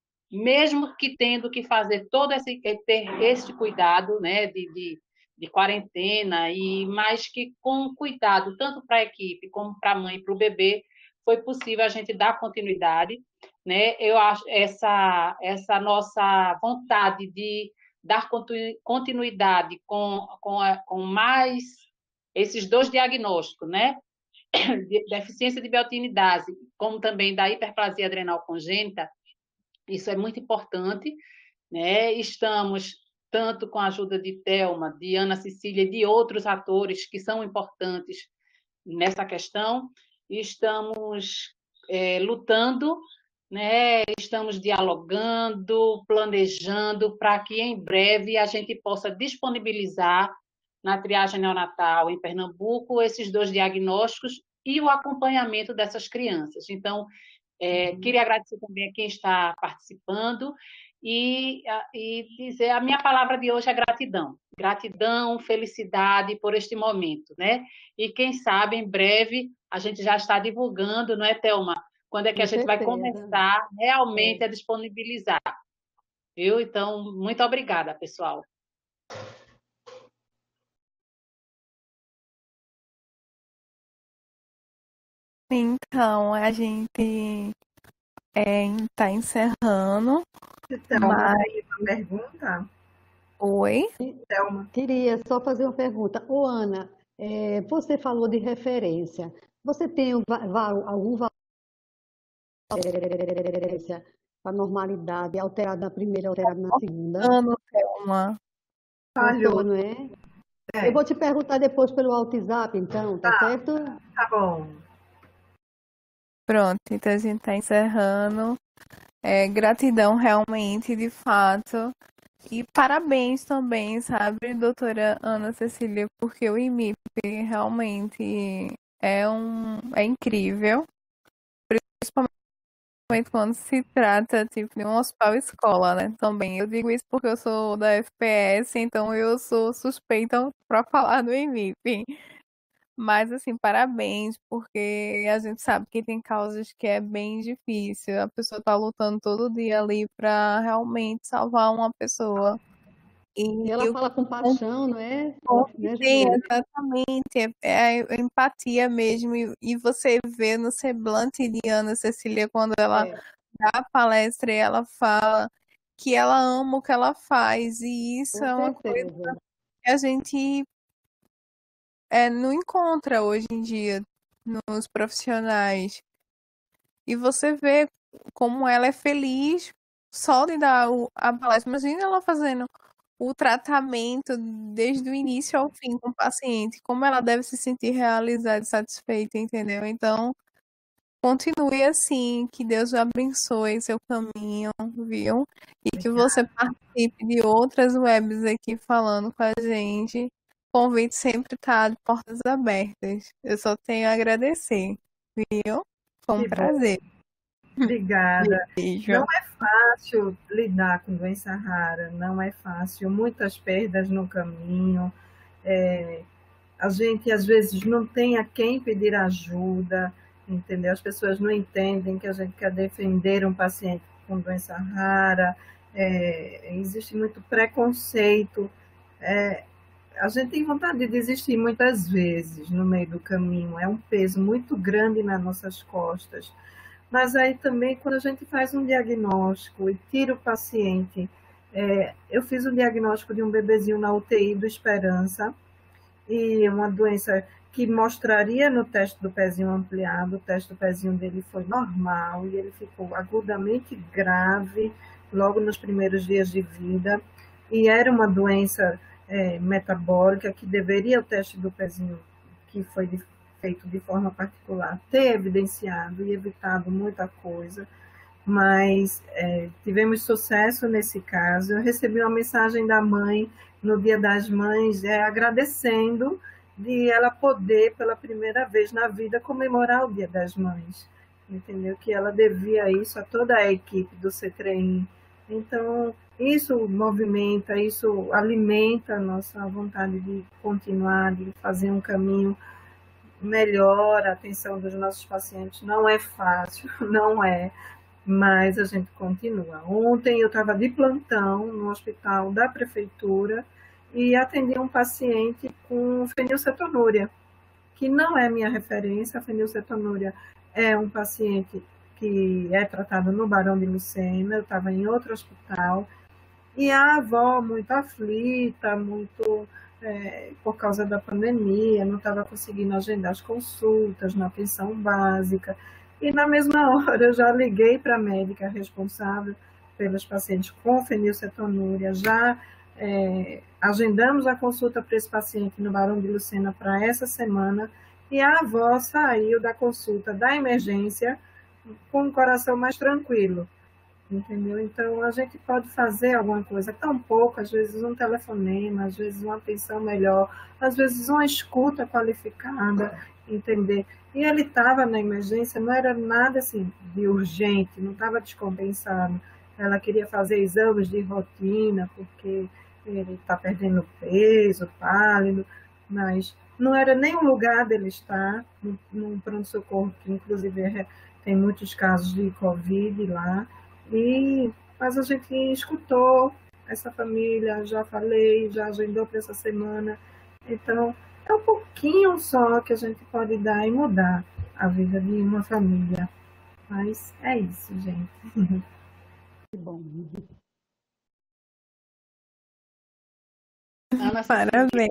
mesmo que tendo que fazer ter esse cuidado, né, de quarentena, mas que com cuidado, tanto para a equipe como para a mãe e para o bebê, foi possível a gente dar continuidade. né? Eu acho essa nossa vontade de dar continuidade com mais esses dois diagnósticos, né? Deficiência de biotinidase, como também da hiperplasia adrenal congênita, isso é muito importante, né? Estamos tanto com a ajuda de Thelma, de Ana Cecília e de outros atores que são importantes nessa questão, estamos lutando, né? Estamos dialogando, planejando para que em breve a gente possa disponibilizar na triagem neonatal em Pernambuco esses dois diagnósticos e o acompanhamento dessas crianças. Então, queria agradecer também a quem está participando e dizer, a minha palavra de hoje é gratidão. Gratidão, felicidade por este momento, né? E quem sabe, em breve, a gente já está divulgando, não é, Thelma? Quando é que a gente vai começar realmente a disponibilizar, viu? Então, muito obrigada, pessoal. Então, a gente está encerrando. Thelma, tem uma pergunta? Oi? Thelma. Queria só fazer uma pergunta. Ô, Ana, você falou de referência. Você tem algum valor de referência para normalidade alterada na primeira, alterada na segunda? Ano, Thelma. Falhou, não é? Eu vou te perguntar depois pelo WhatsApp, então, tá certo? Tá bom. Pronto, então a gente está encerrando. Gratidão realmente, de fato. E parabéns também, sabe, doutora Ana Cecília, porque o IMIP realmente é incrível. Principalmente quando se trata tipo, de um hospital escola, né? Também. Eu digo isso porque eu sou da FPS, então eu sou suspeita para falar do IMIP. Mas, assim, parabéns, porque a gente sabe que tem causas que é bem difícil. A pessoa tá lutando todo dia ali para realmente salvar uma pessoa. E ela fala com paixão, não é? Sim, exatamente. É a empatia mesmo. E você vê no semblante de Ana Cecília quando ela dá a palestra e ela fala que ela ama o que ela faz. E isso é uma coisa que a gente não encontra hoje em dia nos profissionais. E você vê como ela é feliz só de dar a palestra. Imagina ela fazendo o tratamento desde o início ao fim com o paciente, como ela deve se sentir realizada e satisfeita, entendeu? Então, continue assim, que Deus abençoe seu caminho, viu? E que você participe de outras webs aqui falando com a gente. O convite sempre está de portas abertas. Eu só tenho a agradecer, viu? Foi um prazer. Obrigada. Beijo. Não é fácil lidar com doença rara, não é fácil. Muitas perdas no caminho. A gente, às vezes, não tem a quem pedir ajuda, entendeu? As pessoas não entendem que a gente quer defender um paciente com doença rara. Existe muito preconceito. A gente tem vontade de desistir muitas vezes no meio do caminho. É um peso muito grande nas nossas costas. Mas aí também, quando a gente faz um diagnóstico e tira o paciente, eu fiz um diagnóstico de um bebezinho na UTI do Esperança, e uma doença que mostraria no teste do pezinho ampliado, o teste do pezinho dele foi normal, e ele ficou agudamente grave logo nos primeiros dias de vida, e era uma doença metabólica que deveria o teste do pezinho, que foi feito de forma particular, ter evidenciado e evitado muita coisa, mas tivemos sucesso nesse caso. Eu recebi uma mensagem da mãe no Dia das Mães, agradecendo de ela poder, pela primeira vez na vida, comemorar o Dia das Mães, entendeu? Que ela devia isso a toda a equipe do CTRI. Então, isso movimenta, isso alimenta a nossa vontade de continuar, de fazer um caminho melhor. A atenção dos nossos pacientes não é fácil, não é, mas a gente continua. Ontem eu estava de plantão no hospital da prefeitura e atendi um paciente com fenilcetonúria, que não é minha referência. A fenilcetonúria é um paciente que é tratada no Barão de Lucena, eu estava em outro hospital, e a avó muito aflita, muito por causa da pandemia, não estava conseguindo agendar as consultas na atenção básica. E na mesma hora eu já liguei para a médica responsável pelos pacientes com fenilcetonúria, já agendamos a consulta para esse paciente no Barão de Lucena para essa semana, e a avó saiu da consulta da emergência com o coração mais tranquilo, entendeu? Então, a gente pode fazer alguma coisa, tão pouco, às vezes um telefonema, às vezes uma atenção melhor, às vezes uma escuta qualificada, entender? E ele estava na emergência, não era nada assim de urgente, não estava descompensado. Ela queria fazer exames de rotina, porque ele está perdendo peso, pálido, mas não era nem o lugar dele estar num pronto-socorro, que inclusive tem muitos casos de Covid lá. Mas a gente escutou essa família, já falei, já agendou para essa semana. Então, é um pouquinho só que a gente pode dar e mudar a vida de uma família. Mas é isso, gente. Que bom. Ana Cecília, Parabéns.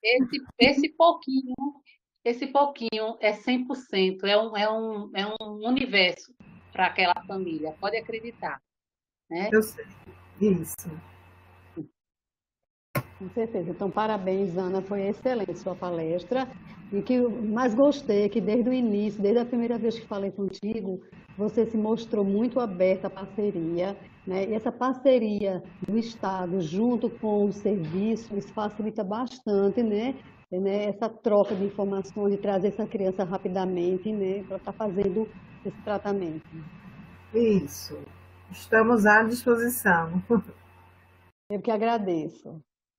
esse pouquinho é 100%, é um universo para aquela família, pode acreditar, né? Eu sei. Isso. Com certeza. Então, parabéns, Ana. Foi excelente sua palestra. E o que eu mais gostei é que desde o início, desde a primeira vez que falei contigo, você se mostrou muito aberta à parceria, né? E essa parceria do Estado junto com o serviço, isso facilita bastante, né? Essa troca de informações, de trazer essa criança rapidamente, né? Para estar fazendo esse tratamento. Isso. Estamos à disposição. Eu que agradeço.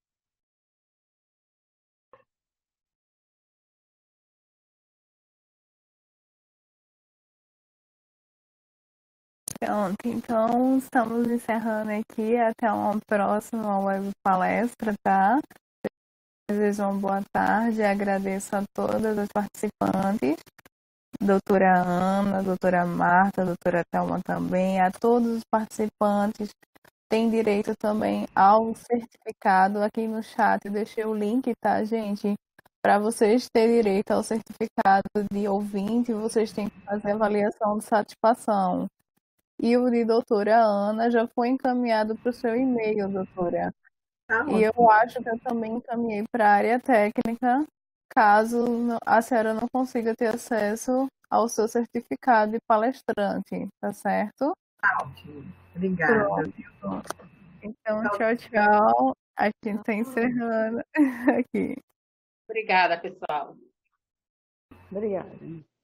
Pronto, então estamos encerrando aqui. Até uma próxima web palestra, tá? Desejo uma boa tarde. Agradeço a todas as participantes, doutora Ana, doutora Marta, doutora Thelma também, a todos os participantes. Tem direito também ao certificado. Aqui no chat eu deixei o link, tá, gente? Para vocês terem direito ao certificado de ouvinte, vocês têm que fazer avaliação de satisfação. E o de doutora Ana já foi encaminhado para o seu e-mail, doutora. Tá E eu ótimo. acho que eu também encaminhei para a área técnica, caso a senhora não consiga ter acesso ao seu certificado de palestrante, tá certo? Tá ótimo. Obrigada. Pronto. Então, tchau, tchau. A gente está encerrando aqui. Obrigada, pessoal. Obrigada.